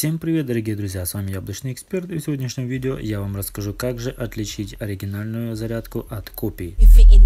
Всем привет, дорогие друзья, с вами Яблочный Эксперт, и в сегодняшнем видео я вам расскажу, как же отличить оригинальную зарядку от копий.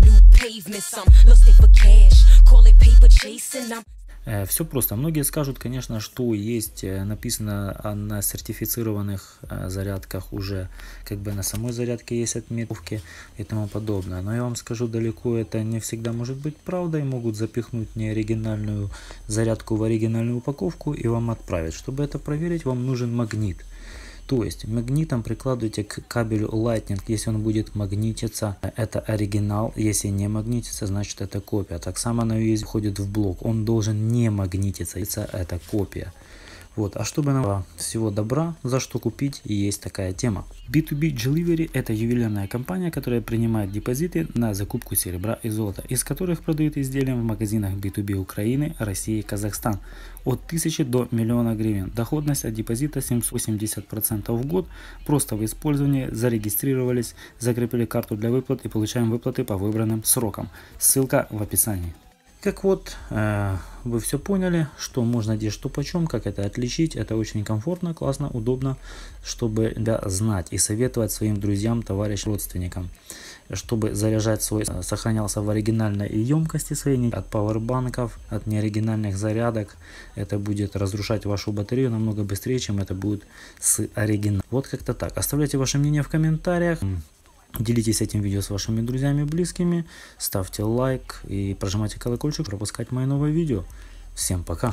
Все просто. Многие скажут, конечно, что есть написано на сертифицированных зарядках уже, как бы на самой зарядке есть отметки и тому подобное. Но я вам скажу, далеко это не всегда может быть правдой. Могут запихнуть неоригинальную зарядку в оригинальную упаковку и вам отправить. Чтобы это проверить, вам нужен магнит. То есть магнитом прикладываете к кабелю Lightning, если он будет магнититься, это оригинал, если не магнитится, значит это копия. Так само на USB входит в блок, он должен не магнититься, это копия. Вот. А чтобы нам всего добра, за что купить, и есть такая тема. B2B Delivery — это ювелирная компания, которая принимает депозиты на закупку серебра и золота, из которых продают изделия в магазинах B2B Украины, России и Казахстан от 1000 до 1 000 000 гривен. Доходность от депозита 780% в год. Просто в использовании зарегистрировались, закрепили карту для выплат и получаем выплаты по выбранным срокам. Ссылка в описании. Как вот, вы все поняли, что можно где, что почем, как это отличить. Это очень комфортно, классно, удобно, чтобы знать и советовать своим друзьям, товарищам, родственникам. Чтобы заряжать свой, сохранялся в оригинальной емкости своей, от пауэрбанков, от неоригинальных зарядок. Это будет разрушать вашу батарею намного быстрее, чем это будет с оригиналом. Вот как-то так. Оставляйте ваше мнение в комментариях. Делитесь этим видео с вашими друзьями и близкими, ставьте лайк и прожимайте колокольчик, пропускать мои новые видео. Всем пока!